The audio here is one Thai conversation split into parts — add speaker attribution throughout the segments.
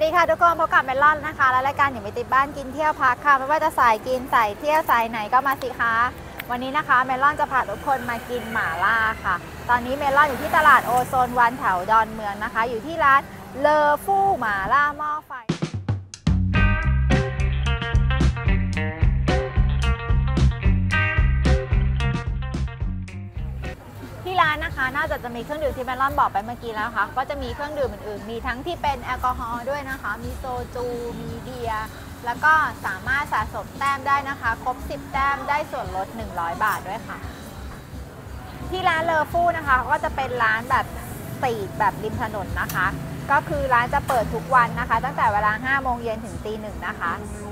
Speaker 1: ดีค่ะทุกคนพบกับเมลอนนะคะและรายการอยู่ไม่ติดบ้านกินเที่ยวพักค่ะไม่ว่าจะสายกินสายเที่ยวสายไหนก็มาสิคะวันนี้นะคะเมลอนจะพาทุกคนมากินหม่าล่าค่ะตอนนี้เมลอนอยู่ที่ตลาดโอโซนวันแถวดอนเมืองนะคะอยู่ที่ร้านเลอฟู่หม่าล่าหม้อไฟที่ร้านนะคะนอกจากจะมีเครื่องดื่มที่เมลอนบอกไปเมื่อกี้แล้วค่ะก็จะมีเครื่องดื่มอื่นๆมีทั้งที่เป็นแอลกอฮอล์ด้วยนะคะมีโซจูมีเบียร์แล้วก็สามารถสะสมแต้มได้นะคะครบ10แต้มได้ส่วนลด100 บาทด้วยค่ะที่ร้านเลอฟู่นะคะก็จะเป็นร้านแบบสตรีทแบบริมถนนนะคะก็คือร้านจะเปิดทุกวันนะคะตั้งแต่เวลา5 โมงเย็นถึงตี 1นะคะ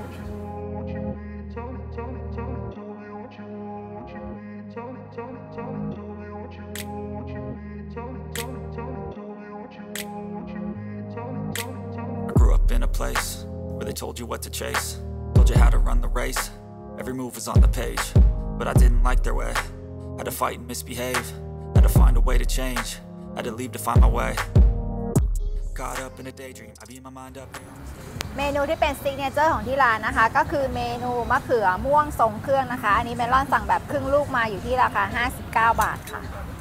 Speaker 2: In a place where they told you what to chase, told you how to run the race, every move was on the page, but I didn't like their way, had to fight and misbehave, had to find a way to change, had to leave to find my way, caught up in a daydream, I beat my mind up.
Speaker 1: เมนูที่เป็นซิกเนเจอร์ของที่ร้านนะคะก็คือเมนูมะเขือม่วงทรงเครื่องนะคะอันนี้เมลอนสั่งแบบครึ่งลูกมาอยู่ที่ราคา59 บาทค่ะ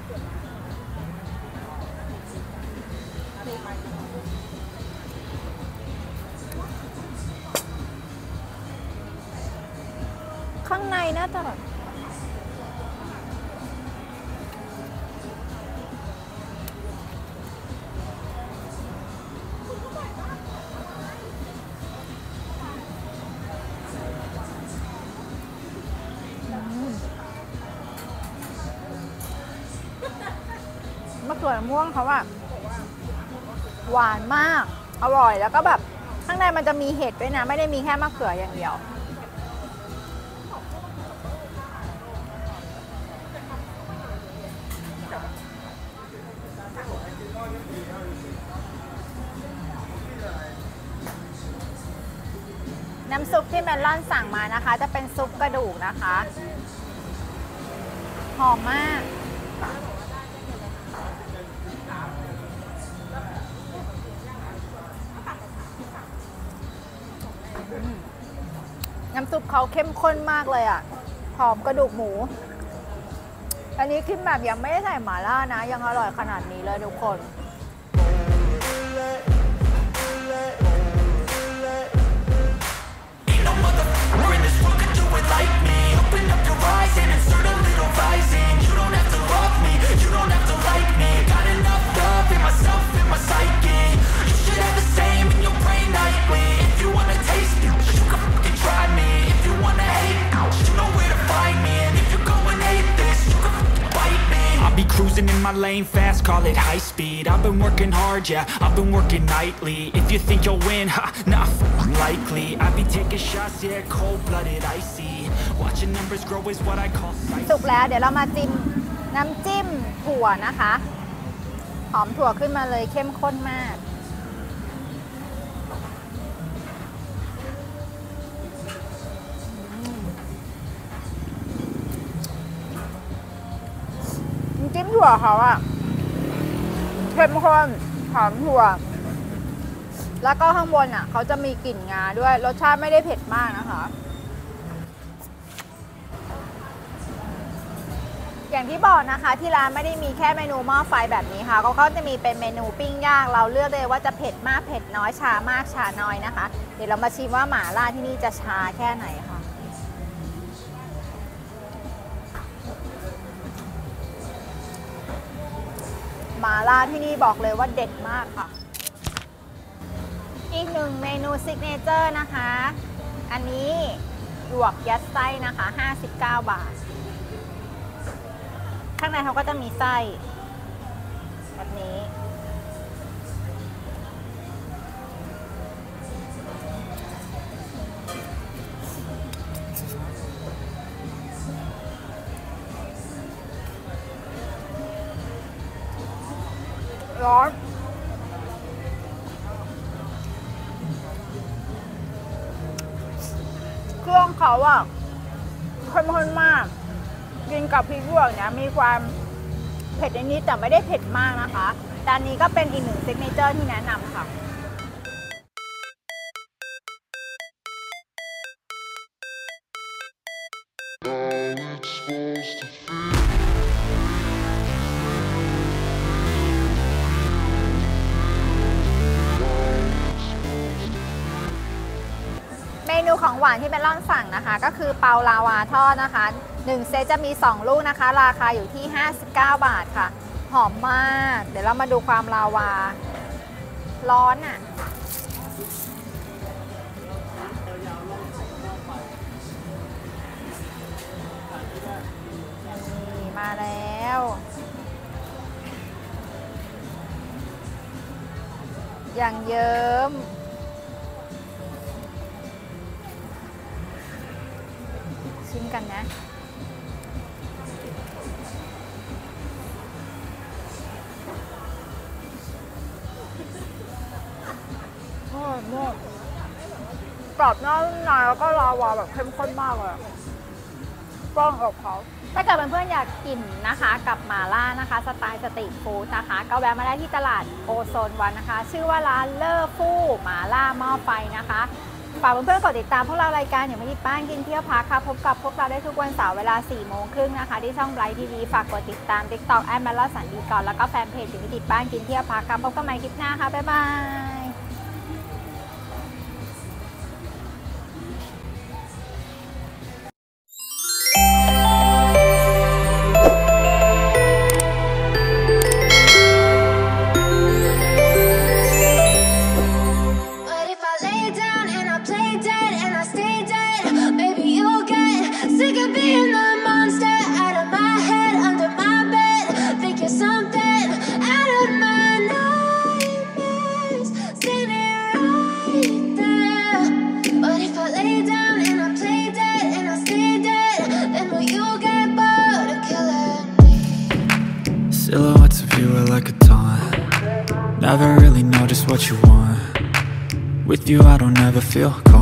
Speaker 1: ข้างในน่าจะแบบมะเขือม่วงเขาอะหวานมากอร่อยแล้วก็แบบข้างในมันจะมีเห็ดด้วยนะไม่ได้มีแค่มะเขืออย่างเดียวน้ำซุปที่เมลอนสั่งมานะคะจะเป็นซุปกระดูกนะคะหอมมากน้ำซุปเขาเข้มข้นมากเลยอ่ะหอมกระดูกหมูอันนี้กินแบบยังไม่ได้ใส่หม่าล่านะยังอร่อยขนาดนี้เลยทุกคน
Speaker 2: Cruising in my lane fast, call it high speed. I've been working hard, yeah, I've been working nightly. If you think you'll win, ha, not likely. I be taking shots, yeah, cold-blooded, icy. Watching numbers grow is what I call sight.
Speaker 1: สุกแล้วเดี๋ยวเรามาจิ้มน้ำจิ้มถั่วนะคะหอมถั่วขึ้นมาเลยเข้มข้นมากจิ้มถั่วเขาอะเข้มข้นหอมถั่วแล้วก็ข้างบนอะเขาจะมีกลิ่นงาด้วยรสชาติไม่ได้เผ็ดมากนะคะอย่างที่บอกนะคะที่ร้านไม่ได้มีแค่เมนูหม้อไฟแบบนี้ค่ะเขาจะมีเป็นเมนูปิ้งย่างเราเลือกเลยว่าจะเผ็ดมากเผ็ดน้อยชามากชาน้อยนะคะเดี๋ยวเรามาชิมว่าหม่าล่าที่นี่จะชาแค่ไหนค่ะหม่าล่าที่นี่บอกเลยว่าเด็ดมากค่ะอีกหนึ่งเมนูซิกเนเจอร์นะคะอันนี้หยวกยัดไส้นะคะ59 บาทข้างในเขาก็จะมีไส้แบบนี้ร้อนเครื่องเขาอะเข้มข้นมากกินกับพริกหยวกเนี่ยมีความเผ็ดนิดแต่ไม่ได้เผ็ดมากนะคะจานนี้ก็เป็นอีกหนึ่งซิกเนเจอร์ที่แนะนำค่ะของหวานที่เมลอนสั่งนะคะก็คือเปาลาวาทอดนะคะ1เซตจะมี2ลูกนะคะราคาอยู่ที่59 บาทค่ะหอมมากเดี๋ยวเรามาดูความลาวาร้อนอ่ะนี่มาแล้วอย่างเยิ้มชิมกันนะกรอบนอกนุ่มในแล้วก็ลาวาแบบเข้มข้นมากเลยกล้องอบเขาถ้าเกิดเพื่อนๆอยากกินนะคะกับหม่าล่านะคะสไตล์สตรีทฟู้ดนะคะก็แวะมาได้ที่ตลาดโอโซนวันนะคะชื่อว่าร้านเลอฟู่หม่าล่าหม้อไฟนะคะฝากเพื่อนๆกดติดตามพวกเรารายการอย่างไม่ติดบ้านกินเที่ยวพักค่ะพบกับพวกเราได้ทุกวันเสาร์เวลา 4:30 นะคะที่ช่องไบรท์ทีวีฝากกดติดตาม TikTok แอดแมลอนสันดีก่อนแล้วก็แฟนเพจอย่างไม่ติดบ้านกินเที่ยวพักค่ะพบกันใหม่คลิปหน้าค่ะบ๊ายบาย
Speaker 3: But if I lay down and I play dead and I stay dead, maybe you'll get sick of being the monster out of my head, under my bed. Think you're something out of my nightmares, standing right there. But if I lay down and I play dead and I stay dead, then will you get bored of killing me?
Speaker 2: Silhouettes of you are like a taunt. Never really know just what you want. With you I don't ever feel